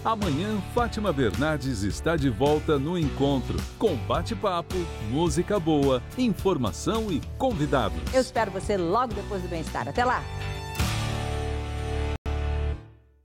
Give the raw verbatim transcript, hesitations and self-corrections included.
Amanhã, Fátima Bernardes está de volta no Encontro, com bate-papo, música boa, informação e convidados. Eu espero você logo depois do Bem-Estar. Até lá!